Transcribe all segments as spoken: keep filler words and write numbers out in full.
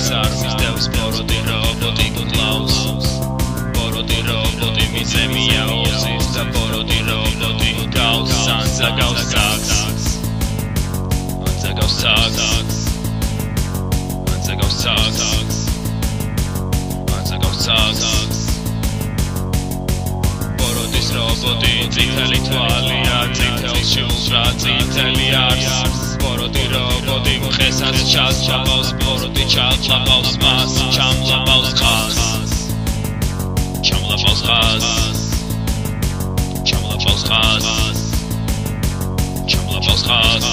arsis devs Boroti Roboti klaus Boroti Roboti mizē miauzis da Boroti Roboti gaus Anza gaus saks Anza gaus saks Anza gaus saks Anza gaus saks Borotis Roboti dziteli tvalია dzitels შულს რა dziteli ars Boroti Roboti მხესაც ჩასწაბავს Boroti ჩაყლაპავს მას ჩამლაპავს ხას ჩამლაპავს ხას ჩამლაპავს ხას ჩამლაპავს ხას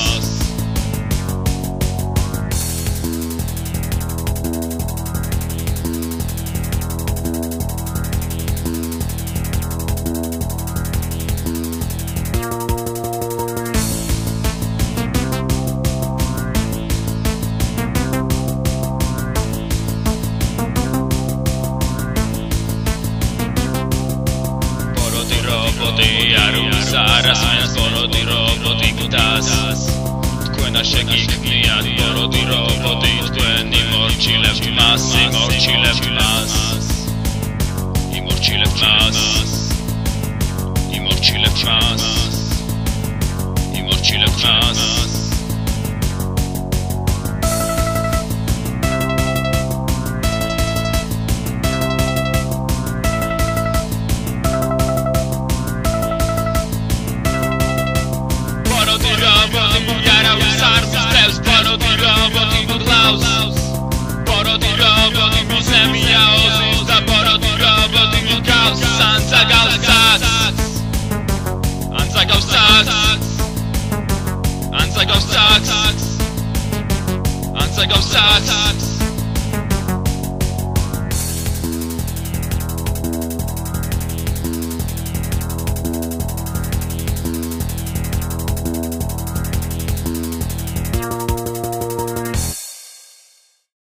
Arasmens Boroti Roboti gdas Თქვენ არ შეგიქმნიათ Boroti Roboti თქვენ იმორჩილებთ მას იმორჩილებთ მას იმორჩილებთ მას იმორჩილებთ მას იმორჩილებთ მას Boroti Roboti mizē miauzis da Boroti Roboti gaus Anza gaus saks Anza gaus saks Anza gaus saks Anza gaus saks